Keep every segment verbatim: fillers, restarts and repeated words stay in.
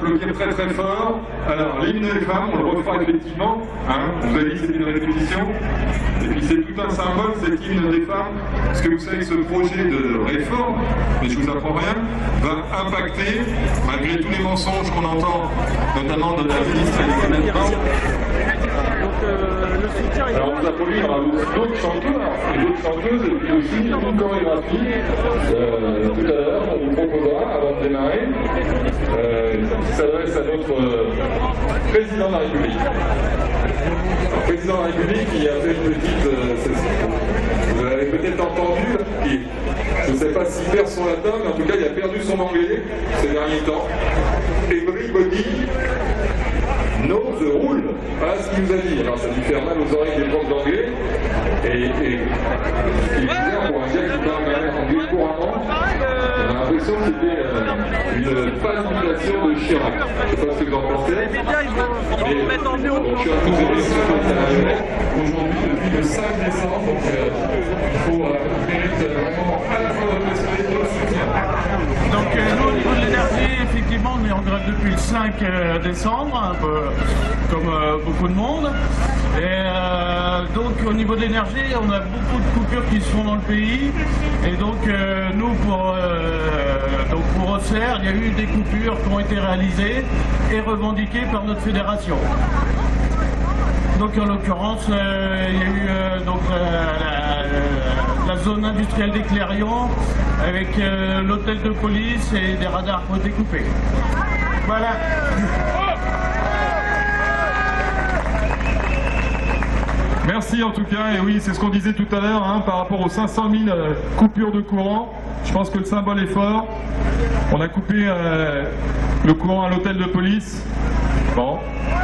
applaudir très très fort. Alors, l'hymne des femmes, on le refera effectivement. Hein, vous avez dit que c'était une répétition. Et puis c'est tout un symbole, cet hymne des femmes. Parce que vous savez, ce projet de réforme, mais je vous apprends rien, va impacter, malgré tous les mensonges qu'on entend, notamment de la ministre des Commerçants. Alors on vous applaudit, il y aura d'autres chanteurs et d'autres chanteuses, et puis aussi une chorégraphie. Euh, tout à l'heure, on vous proposera, avant de démarrer, euh, qui s'adresse à notre euh, président de la République. Alors, président de la République qui a fait une petite euh, session. Vous l'avez peut-être entendu, qui, je ne sais pas s'il perd son latin, mais en tout cas il a perdu son anglais ces derniers temps. Everybody knows the rule. Voilà ce qu'il nous a dit. Alors ça lui fait mal aux oreilles des profs d'anglais. Et, et, et bizarre pour un gars qui parle quand même anglais couramment, on a l'impression que c'était euh, une pacification de Chirac. Je ne sais pas ce que vous en pensez. Mais bon, je suis un peu étonné sur l'international. Aujourd'hui, depuis le cinq décembre, donc euh, il faut euh, mérite vraiment à la fois notre respect et notre soutien. Donc euh, nous, au niveau de l'énergie, effectivement, on est en grève depuis le cinq décembre, un peu comme euh, beaucoup de monde. Et euh, donc au niveau de l'énergie, on a beaucoup de coupures qui se font dans le pays. Et donc euh, nous, pour, euh, donc pour Auxerre, il y a eu des coupures qui ont été réalisées et revendiquées par notre fédération. Donc en l'occurrence, euh, il y a eu euh, donc, euh, la, la zone industrielle des Clérions avec euh, l'hôtel de police et des radars qui ont été coupés. Voilà. Merci en tout cas, et oui, c'est ce qu'on disait tout à l'heure, hein, par rapport aux cinq cent mille euh, coupures de courant. Je pense que le symbole est fort. On a coupé euh, le courant à l'hôtel de police. Bon.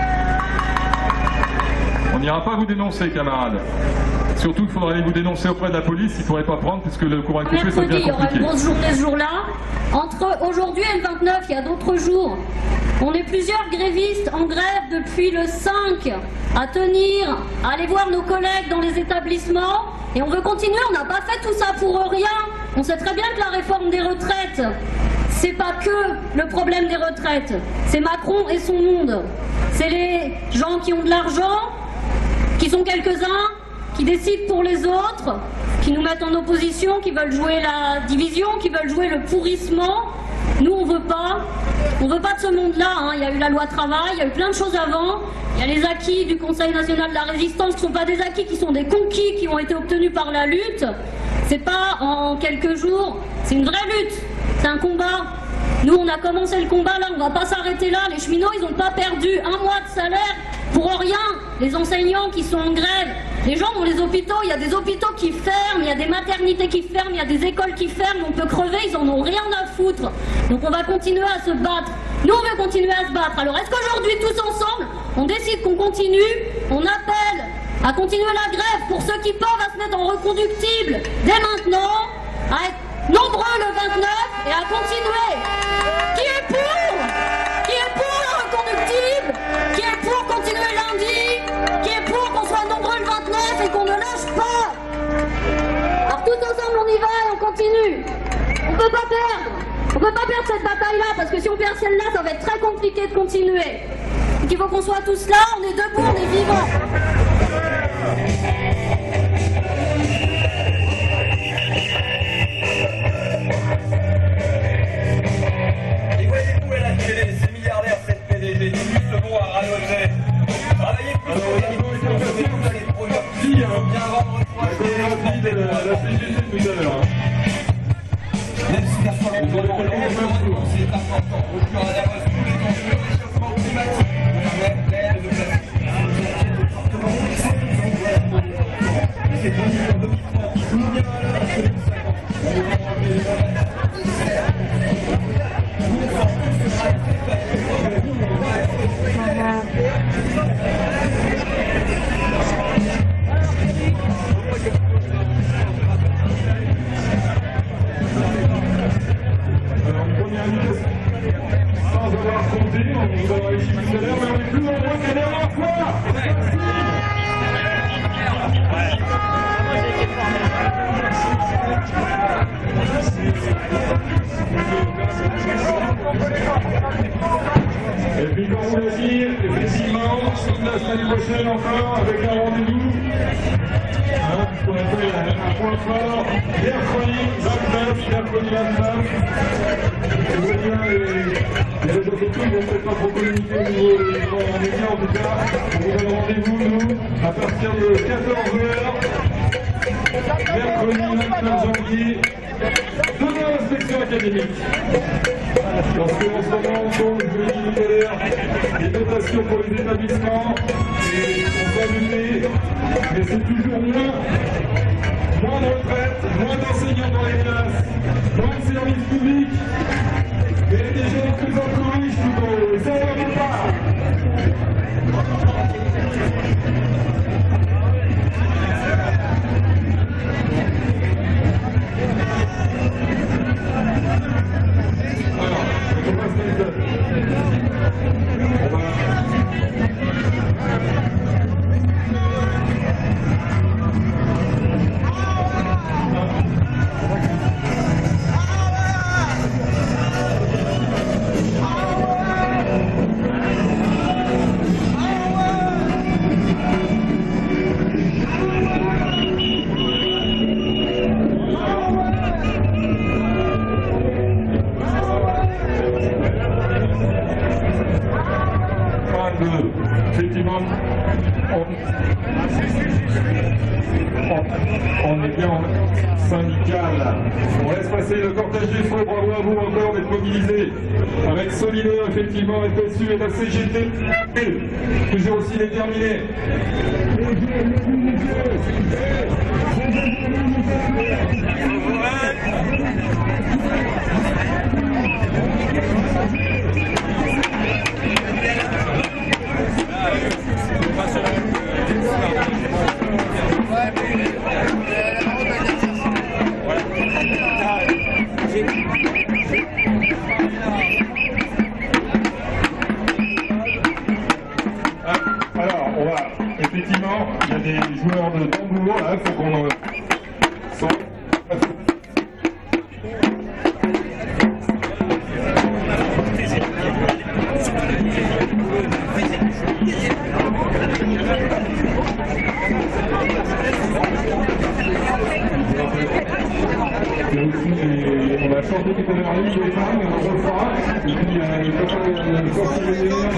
On n'ira pas vous dénoncer, camarades. Surtout qu'il faudra aller vous dénoncer auprès de la police, ils ne pourraient pas prendre puisque le courant est coupé, ça devient compliqué. Il y aura une grosse journée ce jour-là. Entre aujourd'hui et le vingt-neuf, il y a d'autres jours. On est plusieurs grévistes en grève depuis le cinq à tenir, à aller voir nos collègues dans les établissements. Et on veut continuer, on n'a pas fait tout ça pour rien. On sait très bien que la réforme des retraites, c'est pas que le problème des retraites. C'est Macron et son monde. C'est les gens qui ont de l'argent, qui sont quelques-uns, qui décident pour les autres, qui nous mettent en opposition, qui veulent jouer la division, qui veulent jouer le pourrissement. Nous, on veut pas. On veut pas de ce monde-là. Hein. Il y a eu la loi travail, il y a eu plein de choses avant. Il y a les acquis du Conseil national de la résistance qui ne sont pas des acquis, qui sont des conquis qui ont été obtenus par la lutte. C'est pas en quelques jours. C'est une vraie lutte. C'est un combat. Nous, on a commencé le combat là. On va pas s'arrêter là. Les cheminots, ils n'ont pas perdu un mois de salaire pour rien. Les enseignants qui sont en grève. Les gens dans les hôpitaux, il y a des hôpitaux qui ferment, il y a des maternités qui ferment, il y a des écoles qui ferment, on peut crever, ils en ont rien à foutre. Donc on va continuer à se battre. Nous, on veut continuer à se battre. Alors est-ce qu'aujourd'hui, tous ensemble, on décide qu'on continue, on appelle à continuer la grève pour ceux qui peuvent à se mettre en reconductible dès maintenant, à être nombreux le vingt-neuf et à continuer. Qui est pour? Qui est pour le reconductible? Qui est pour continuer lundi? Qui est pour qu'on soit nombreux le vingt-neuf et qu'on ne lâche pas? Alors tous ensemble on y va et on continue. On peut pas perdre. On peut pas perdre cette bataille-là parce que si on perd celle-là, ça va être très compliqué de continuer. Donc il faut qu'on soit tous là, on est debout, on est vivants. Et voyez-vous à la télé, ces milliardaires, cette P D G, qui se vont à rallonger. Travaillez plus sur les niveaux, vous allez produire plus, bien vendre trois C G tout à l'heure. Même si la fois on va c'est important. Au fur et à mesure, tous les enjeux de réchauffement climatique, l'air, le plastique, c'est deux mille trente, deux mille sans avoir compté, on vous aura ici tout à l'heure, mais on est plus nombreux que la dernière fois. Et puis comme on l'a dit, effectivement, la semaine prochaine encore avec un rendez-vous. Hein, ce qu'on appelle un point fort, mercredi vingt-neuf, mercredi vingt-neuf. Je vois bien les, les réseaux sociaux ne vont peut-être pas trop communiquer au niveau des grands médias, en tout cas. On vous donne rendez-vous, nous, à partir de quatorze heures, mercredi vingt-neuf janvier, devant l'inspection académique. Parce qu'en ce moment, on tombe, je l'ai dit tout à l'heure, les dotations pour les établissements, et on va lutter, mais c'est toujours moins. Moins de retraite, moins d'enseignants dans les classes, moins de services publics, et des gens de plus en plus riches tout en haut. Et ça, on ne veut pas. Effectivement, on, on, on est bien en syndical. On laisse passer le cortège du feu. Bravo à vous encore d'être mobilisés avec Solidaire, effectivement, avec P S U et la C G T, toujours aussi déterminés. Alors, on va, effectivement, il y a des joueurs de tambour, là, il faut qu'on en sorte. On va chanter tout à l'heure les femmes, on refera, et puis euh, il faut euh, sortir les éléments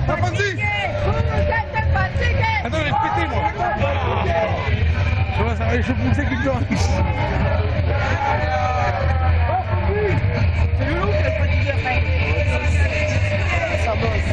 Attends, je vais péter moi. Tu vois, ça va, je poussais qu'il pleure. C'est le loup qui a fatigué après. Ça bosse.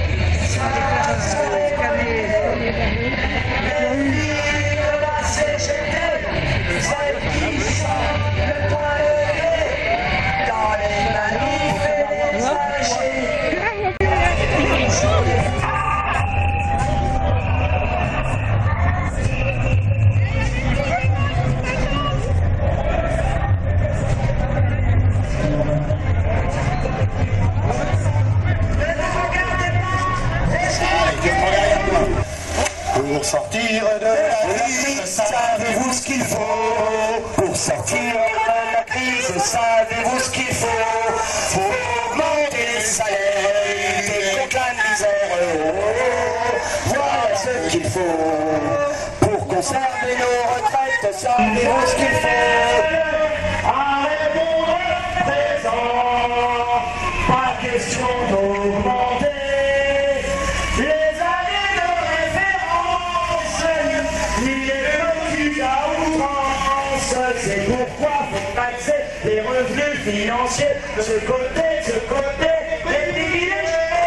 Pour sortir de la crise, savez-vous ce qu'il faut? Pour sortir de la crise, savez-vous ce qu'il faut? Faut augmenter les salaires, lutter contre la misère. Voilà ce qu'il faut. Pour conserver nos retraites, savez-vous ce qu'il faut? À répondre présent, pas question d'augmenter. C'est pourquoi faut taxer les revenus financiers de ce côté, de ce côté, les privilégiés.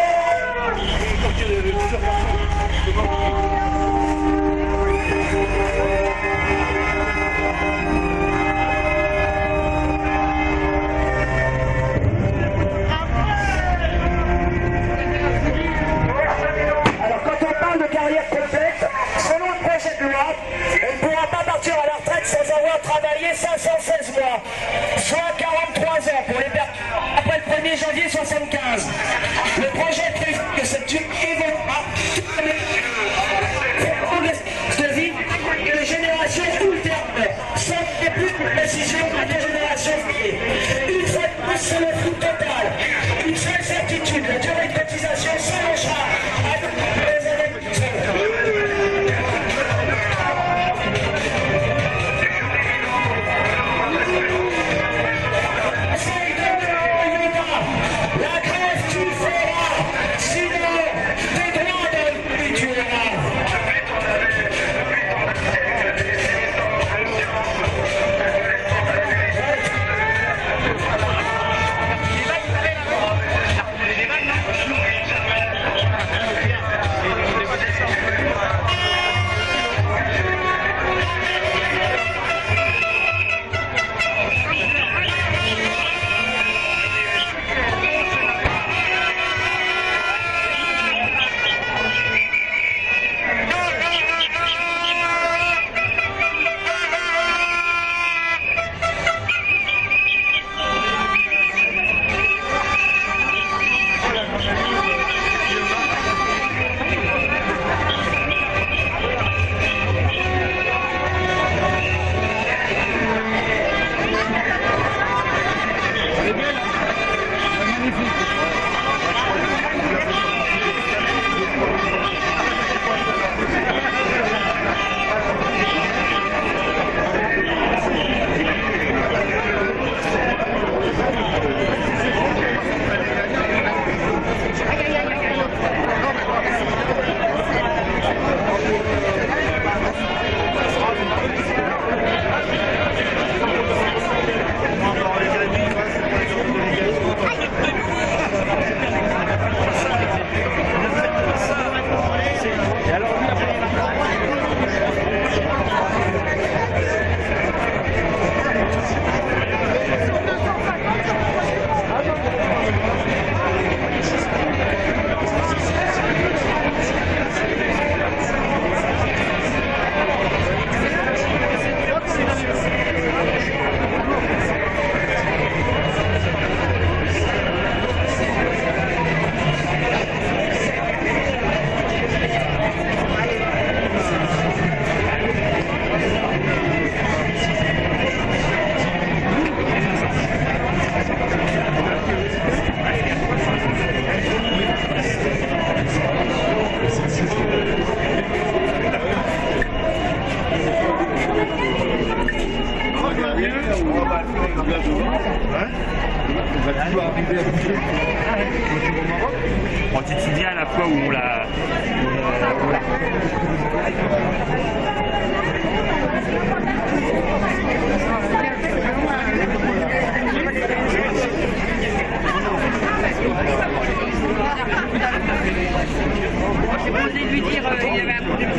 Alors quand on parle de carrière complète, selon le projet de loi, on ne pourra pas partir à la retraite sans avoir travaillé cinq cent seize mois, soit quarante-trois ans pour les personnes après le premier janvier soixante-quinze. Le projet prévoit que cette durée évoluera de vie que les générations ultérieures, sans plus de précision que les générations liées. Une fois de plus, c'est le flou total. Une seule certitude, la durée de cotisation s'allongera à les années futures. La grève tu feras, sinon tes droits de vie tu auras. Il va voilà. J'ai pas osé lui dire euh, il y avait un problème.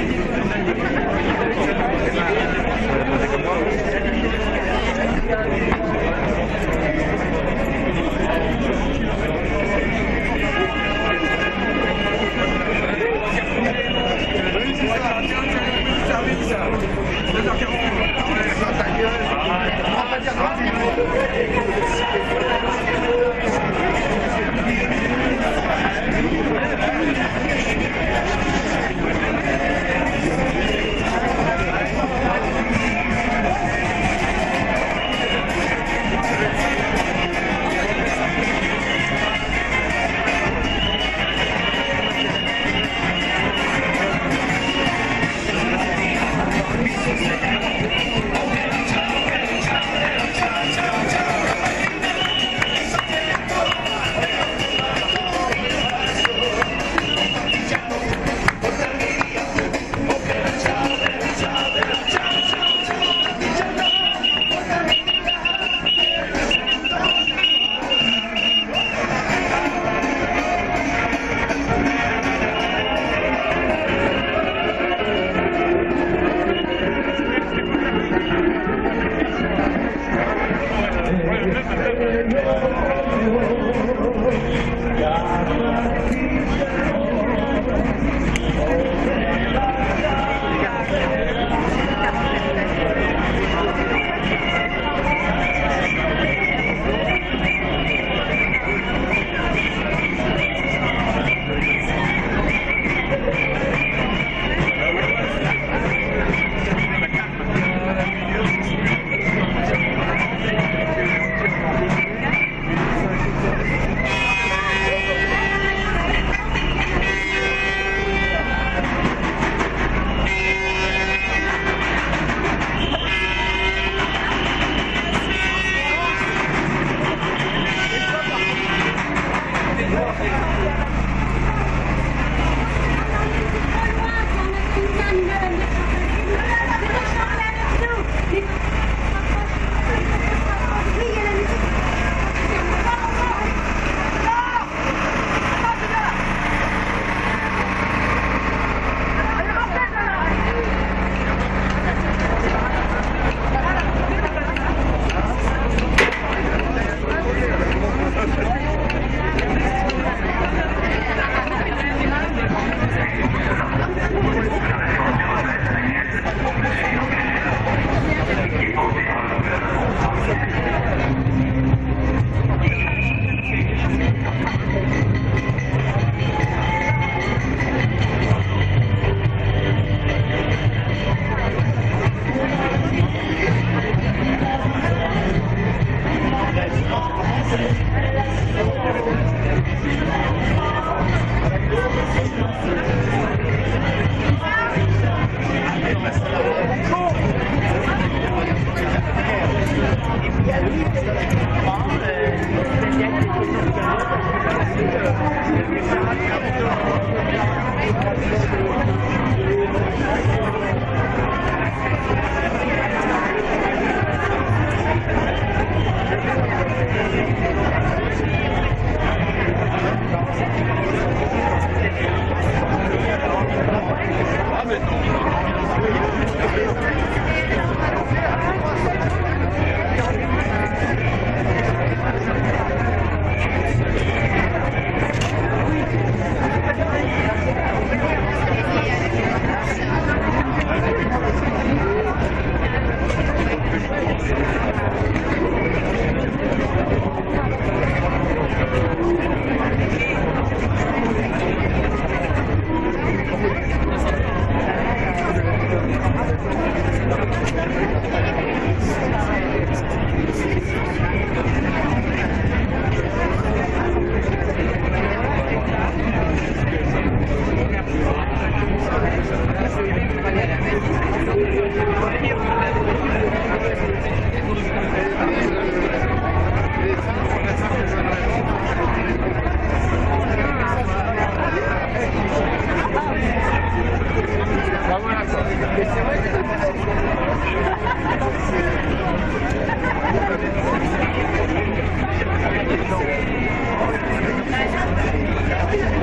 Thank you.